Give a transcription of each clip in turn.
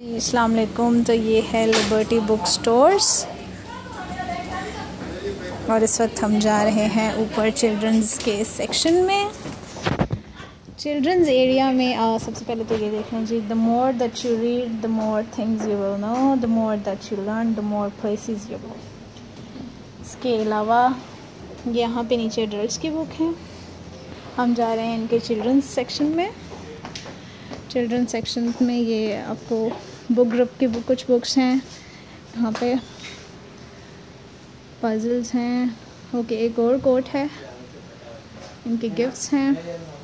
अस्सलाम वालेकुम। तो ये है लिबर्टी बुक स्टोर्स और इस वक्त हम जा रहे हैं ऊपर चिल्ड्रंस के सेक्शन में। चिल्ड्रंस एरिया में सबसे पहले तो ये देखें जी, the more that you read the more things you will know, the more that you learn the more places you go. इसके अलावा यहाँ पे नीचे एडल्ट्स की बुक हैं। हम जा रहे हैं इनके चिल्ड्रंस सेक्शन में। चिल्ड्रंस सेक्शन में ये आपको बुक ग्रुप की कुछ बुक्स हैं। यहाँ पे पजल्स हैं। ओके, एक और कोट है, इनके गिफ्ट्स हैं,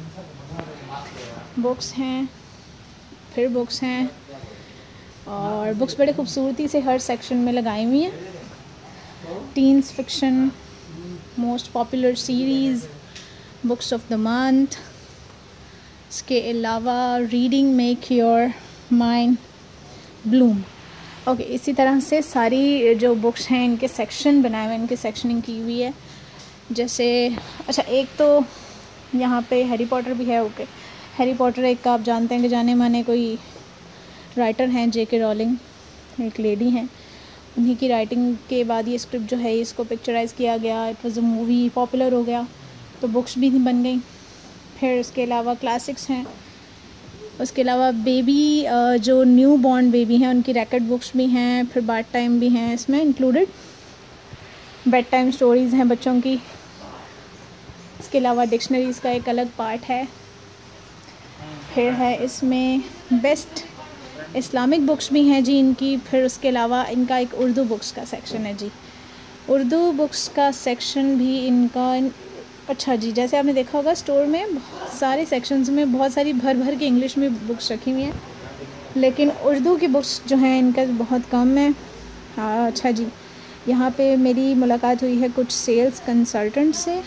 बुक्स हैं, फिर बुक्स हैं और बुक्स बड़े खूबसूरती से हर सेक्शन में लगाई हुई हैं। Teens fiction, most popular series, books of the month. इसके अलावा reading make your mind bloom. Okay, इसी तरह से सारी जो बुक्स हैं इनके सेक्शन बनाए हुए हैं, इनकी सेक्शनिंग की हुई है। जैसे अच्छा, एक तो यहाँ पे हैरी पॉटर भी है। ओके, हैरी पॉटर एक का आप जानते हैं कि जाने माने कोई राइटर हैं, J.K. रॉलिंग एक लेडी हैं। उन्हीं की राइटिंग के बाद ये स्क्रिप्ट जो है इसको पिक्चराइज़ किया गया। It was a movie, popular हो गया तो बुक्स भी बन गई। फिर उसके अलावा क्लासिक्स हैं। उसके अलावा बेबी जो न्यू बॉर्न बेबी हैं उनकी रैकेट बुक्स भी हैं। फिर बार्ट टाइम भी हैं इसमें इंक्लूडेड। बेड टाइम स्टोरीज़ हैं बच्चों की। इसके अलावा डिक्शनरीज़ का एक अलग पार्ट है। फिर है इसमें बेस्ट इस्लामिक बुक्स भी हैं जी इनकी। फिर उसके अलावा इनका एक उर्दू बुक्स का सेक्शन है जी। उर्दू बुक्स का सेक्शन भी इनका अच्छा जी, जैसे आपने देखा होगा स्टोर में सारे सेक्शंस में बहुत सारी भर भर के इंग्लिश में बुक्स रखी हुई हैं, लेकिन उर्दू की बुक्स जो हैं इनका बहुत कम है। अच्छा जी, यहाँ पे मेरी मुलाकात हुई है कुछ सेल्स कंसल्टेंट से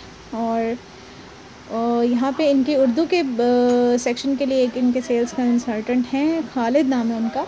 और यहाँ पे इनके उर्दू के सेक्शन के लिए एक इनके सेल्स कंसल्टेंट हैं, खालिद नाम है उनका।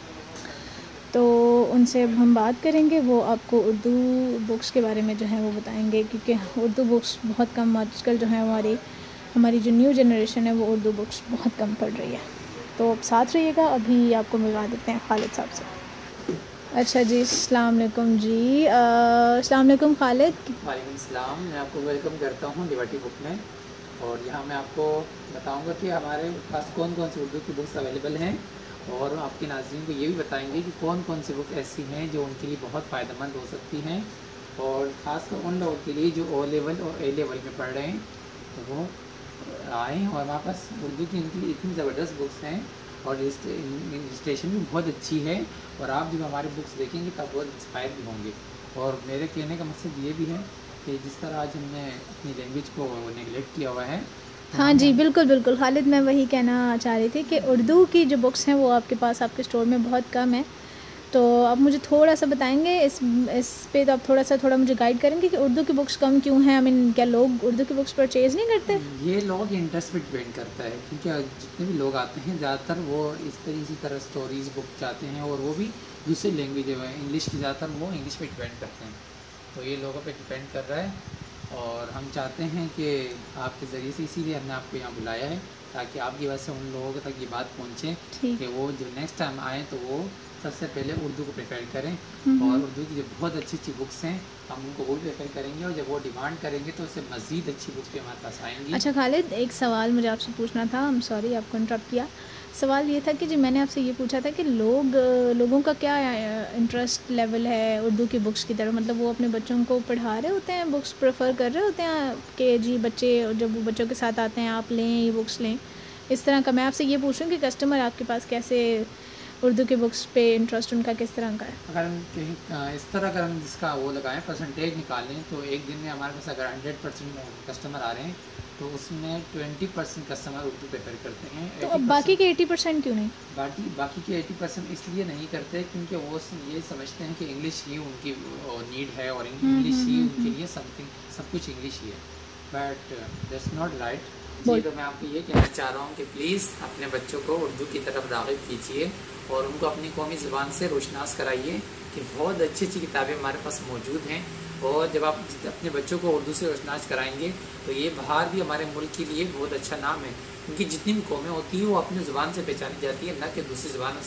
तो उनसे अब हम बात करेंगे, वो आपको उर्दू बुक्स के बारे में जो है वो बताएंगे, क्योंकि उर्दू बुक्स बहुत कम आजकल जो है हमारी जो न्यू जनरेशन है वो उर्दू बुक्स बहुत कम पढ़ रही है। तो अब साथ रहिएगा, अभी आपको मिलवा देते हैं खालिद साहब से। अच्छा जी, अस्सलाम वालेकुम जी। अस्सलाम वालेकुम खालिद। वालेकुम सलाम। मैं आपको वेलकम करता हूँ लिबर्टी बुक में। और यहाँ मैं आपको बताऊँगा कि हमारे पास कौन कौन सी उर्दू की बुक्स अवेलेबल हैं, और आपके नाज़रीन को ये भी बताएंगे कि कौन कौन सी बुक ऐसी हैं जो उनके लिए बहुत फ़ायदेमंद हो सकती हैं, और ख़ासकर उन लोगों के लिए जो O लेवल और A लेवल में पढ़ रहे हैं तो वो आएँ। और हमारे पास उर्दू की इनकी इतनी ज़बरदस्त बुक्स हैं और रजिस्ट्रेशन भी बहुत अच्छी है, और आप जब हमारी बुक्स देखेंगे तब बहुत इंस्पायर भी होंगे। और मेरे कहने का मकसद ये भी है कि जिस तरह आज हमने अपनी लैंग्वेज को नेगलेक्ट किया हुआ है। हाँ जी, बिल्कुल बिल्कुल खालिद, मैं वही कहना चाह रही थी कि उर्दू की जो बुक्स हैं वो आपके पास आपके स्टोर में बहुत कम है। तो आप मुझे थोड़ा सा बताएंगे इस पे, तो आप थोड़ा मुझे गाइड करेंगे कि उर्दू की बुक्स कम क्यों हैं। आई मीन, क्या लोग उर्दू की बुक्स परचेज़ नहीं करते? ये लोगों के इंटरेस्ट पे डिपेंड करता है, क्योंकि जितने भी लोग आते हैं ज़्यादातर वो इसी तरह स्टोरीज़ बुक चाहते हैं, और वो भी दूसरी लैंग्वेज है इंग्लिश की, ज़्यादातर वो इंग्लिश पे डिपेंड करते हैं। तो ये लोगों पे डिपेंड कर रहा है, और हम चाहते हैं कि आपके ज़रिए से, इसीलिए हमने आपको यहाँ बुलाया है ताकि आपकी वजह से उन लोगों तक ये बात पहुँचे कि वो जो नेक्स्ट टाइम आएँ तो वो सबसे पहले उर्दू को प्रेफर करें। और उर्दू की जो बहुत अच्छी अच्छी बुक्स हैं हम उनको वो प्रेफर करेंगे, और जब वो डिमांड करेंगे तो उससे मज़ीद अच्छी बुक्स भी हमारे पास आएंगी। अच्छा खालिद, एक सवाल मुझे आपसे पूछना था। I'm सॉरी आपको इंटरप्ट किया। सवाल ये था कि जी मैंने आपसे ये पूछा था कि लोगों का क्या इंटरेस्ट लेवल है उर्दू की बुक्स की तरफ। मतलब वो अपने बच्चों को पढ़ा रहे होते हैं, बुक्स प्रेफर कर रहे होते हैं कि जी बच्चे जब वो बच्चों के साथ आते हैं आप लें ये बुक्स लें, इस तरह का। मैं आपसे ये पूछ रही हूँ कि कस्टमर आपके पास कैसे उर्दू के बुक्स पे इंटरेस्ट उनका किस तरह का है? अगर हम कहीं इस तरह अगर हम जिसका वो लगाएं, परसेंटेज निकालें, तो एक दिन में हमारे पास अगर 100% कस्टमर आ रहे हैं तो उसमें 20% कस्टमर उर्दू प्रेफर करते हैं। तो अब बाकी के 80% क्यों नहीं? बाकी के 80% इसलिए नहीं करते क्योंकि वो ये समझते हैं कि इंग्लिश ही उनकी नीड है, और इंग्लिश ही उनके लिए सब कुछ इंग्लिश ही है। बट दैट्स नॉट राइट जी। तो मैं आपको ये कहना चाह रहा हूँ कि प्लीज़ अपने बच्चों को उर्दू की तरफ राग़िब कीजिए, और उनको अपनी कौमी ज़ुबान से रोशनास कराइए कि बहुत अच्छी अच्छी किताबें हमारे पास मौजूद हैं। और जब आप अपने बच्चों को उर्दू से रोशनास कराएंगे तो ये बाहर भी हमारे मुल्क के लिए बहुत अच्छा नाम है, क्योंकि जितनी भी कौमें होती हैं वो अपनी ज़ुबान से पहचानी जाती है, न कि दूसरी ज़ुबानों से।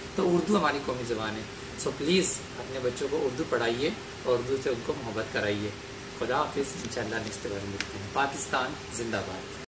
तो उर्दू हमारी कौमी ज़बान है। सो प्लीज़ अपने बच्चों को उर्दू पढ़ाइए और उर्दू से उनको मोहब्बत कराइए। खुदा हाफिज़, इंशाअल्लाह नेक्स्ट बार मिलते हैं। पाकिस्तान जिंदाबाद।